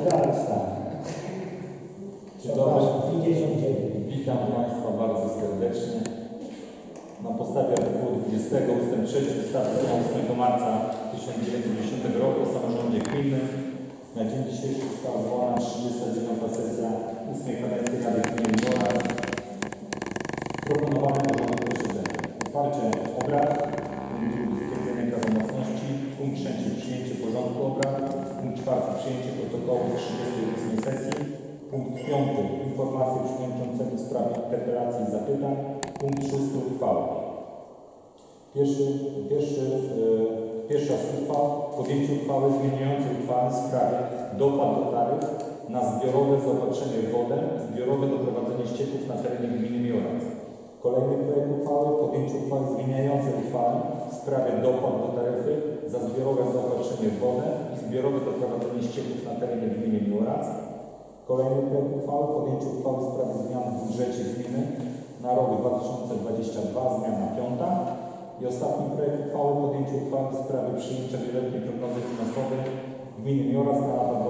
tak, tak. Dzień dobry. 59. Witam Państwa bardzo serdecznie. Na podstawie artykułu 20 ust. 3 ustawy z dnia 8 marca 1910 roku o samorządzie gminnym na dzień dzisiejszy została zwołana 39. sesja 8 kadencji Rady Gminy Młorac. Proponowany porządek posiedzenia. Otwarcie obrad, stwierdzenie prawomocności, punkt 3 przyjęcie porządku obrad, punkt 4 przyjęcie protokołu z 38 sesji, punkt 5 informacje przewodniczącego w sprawie interpelacji i zapytań, punkt 6 uchwały. Pierwsza z uchwał, podjęcie uchwały zmieniającej uchwałę w sprawie dopłat do taryf na zbiorowe zaopatrzenie w wodę, zbiorowe doprowadzenie ścieków na terenie gminy Miorac. Kolejny projekt uchwały, podjęcie uchwały zmieniającej uchwałę w sprawie dopłat do taryfy za zbiorowe zaopatrzenie w wodę i zbiorowe doprowadzenie ścieków na terenie gminy Miorac. Kolejny projekt uchwały, podjęcie uchwały w sprawie zmian w budżecie gminy na rok 2022, zmiana 5. I ostatni projekt uchwały, podjęcie uchwały w sprawie przyjęcia wieloletniej prognozy finansowej gminy Miorac na lata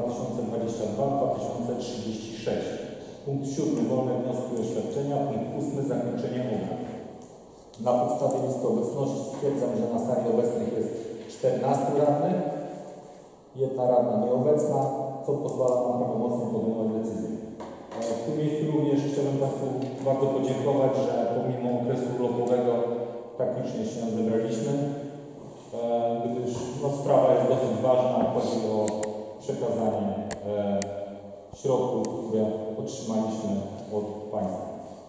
2022-2036. Punkt 7. Wolne wnioski i oświadczenia. Punkt 8. Zakończenie obrad. Na podstawie listy obecności stwierdzam, że na sali obecnych jest 14 radnych, jedna radna nieobecna, co pozwala nam prawomocnie podejmować decyzję. W tym miejscu również chciałbym Państwu bardzo podziękować, że pomimo okresu urlopowego tak licznie się zebraliśmy, gdyż sprawa jest dosyć ważna, chodzi o przekazanie środków, które otrzymaliśmy od Państwa.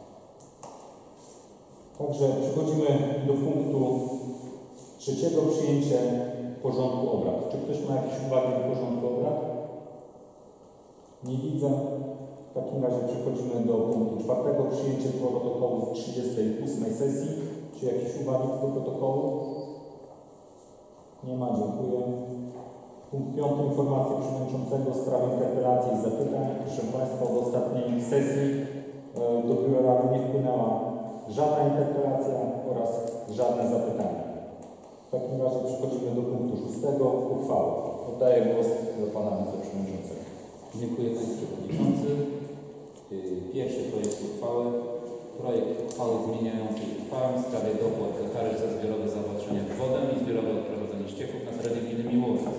Także przechodzimy do punktu 3. Przyjęcie porządku obrad. Czy ktoś ma jakieś uwagi do porządku obrad? Nie widzę. W takim razie przechodzimy do punktu 4. Przyjęcie protokołu z 38. sesji. Czy jakieś uwagi do protokołu? Nie ma, dziękuję. Punkt 5. Informacja przewodniczącego w sprawie interpelacji i zapytań. Proszę Państwa, od ostatniej sesji do Biura Rady nie wpłynęła żadna interpelacja oraz żadne zapytania. W takim razie przechodzimy do punktu 6. Uchwały. Oddaję głos do Pana Wiceprzewodniczącego. Dziękuję Panie Przewodniczący. Pierwszy projekt uchwały. Projekt uchwały zmieniającej uchwałę w sprawie dopłat do taryf za zbiorowe zaopatrzenie w wodę i zbiorowe odprowadzenie ścieków na terenie gminy Miłowiec.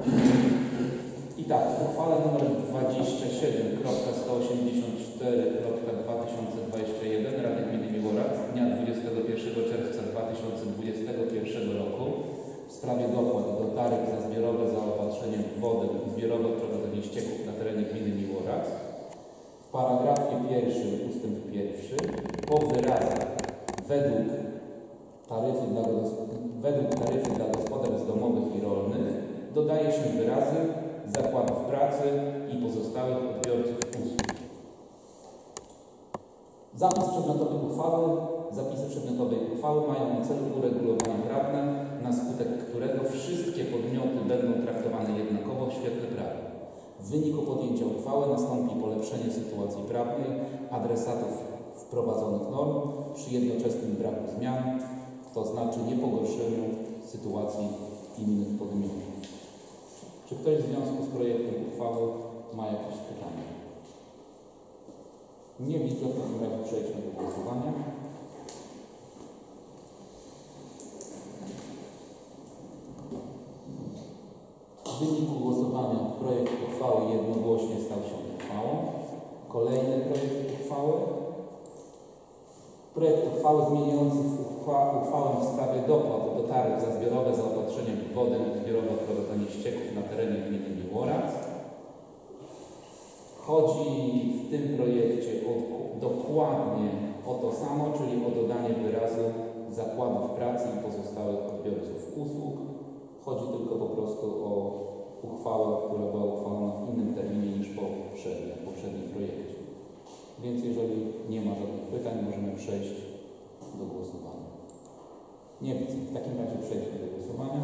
I tak, w uchwale nr 27.184.2021 Rady Gminy Miłowiec z dnia 21 czerwca 2021 roku w sprawie dopłat do taryf za zbiorowe zaopatrzenie w wodę i zbiorowe odprowadzenie ścieków na terenie gminy Miłowiec w paragrafie 1 ustęp 1 po wyrazach według taryfy dla gospodarstw domowych i rolnych dodaje się wyrazy zakładów pracy i pozostałych odbiorców usług. Zapisy przedmiotowej uchwały mają na celu uregulowanie prawne, na skutek którego wszystkie podmioty będą traktowane jednakowo w świetle prawa. W wyniku podjęcia uchwały nastąpi polepszenie sytuacji prawnej adresatów wprowadzonych norm przy jednoczesnym braku zmian, to znaczy niepogorszeniu sytuacji innych podmiotów. Czy ktoś w związku z projektem uchwały ma jakieś pytania? Nie widzę, w takim razie przejdźmy do głosowania. W wyniku głosowania projekt uchwały jednogłośnie stał się uchwałą. Kolejny projekt uchwały. Projekt uchwały zmieniający uchwałę w sprawie dopłat do taryf za zbiorowe zaopatrzenie w wodę i zbiorowe odprowadzenie ścieków na terenie gminy Miłowiec. Chodzi w tym projekcie dokładnie o to samo, czyli o dodanie wyrazu zakładów pracy i pozostałych odbiorców usług. Chodzi tylko po prostu o uchwałę, która była uchwalona w innym terminie niż w poprzednim projekcie. Więc jeżeli nie ma żadnych pytań, możemy przejść do głosowania. Nie widzę. W takim razie przejdźmy do głosowania.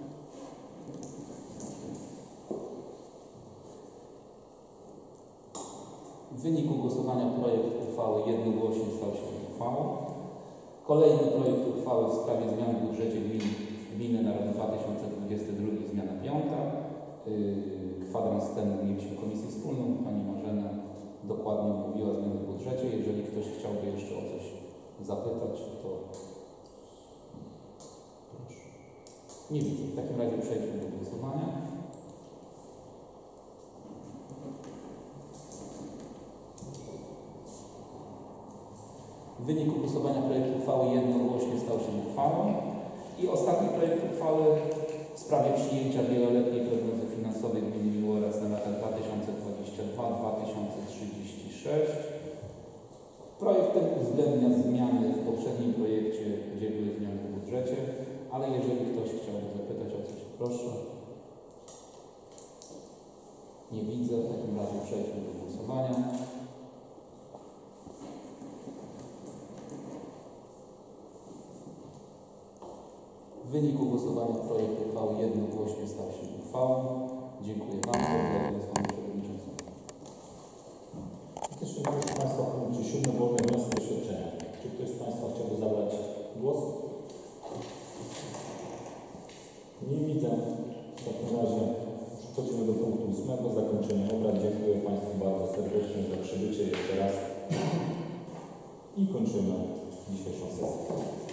W wyniku głosowania projekt uchwały jednogłośnie stał się uchwałą. Kolejny projekt uchwały w sprawie zmian w budżecie gminy na rok 2022, zmiana 5. Kwadrans temu mieliśmy komisję wspólną, pani Marzena dokładnie mówiła o zmianach w budżecie. Jeżeli ktoś chciałby jeszcze o coś zapytać, to proszę. Nie widzę. W takim razie przejdźmy do głosowania. W wyniku głosowania projekt uchwały jednogłośnie stał się uchwałą. I ostatni projekt uchwały w sprawie przyjęcia wieloletniej prognozy finansowej gminy Miłorac na lata 2022-2036. Projekt ten uwzględnia zmiany w poprzednim projekcie, gdzie były zmiany w budżecie, ale jeżeli ktoś chciałby zapytać o coś, proszę. Nie widzę, w takim razie przejdźmy do głosowania. W wyniku głosowania projekt uchwały jednogłośnie stał się uchwałą. Dziękuję bardzo. Oddaję głos panu przewodniczącemu. Jeszcze proszę Państwa, w punkcie 7 wolne wnioski i oświadczenia. Czy ktoś z Państwa chciałby zabrać głos? Nie widzę. W takim razie przechodzimy do punktu 8. Zakończenie obrad. Dziękuję Państwu bardzo serdecznie za przybycie jeszcze raz i kończymy dzisiejszą sesję.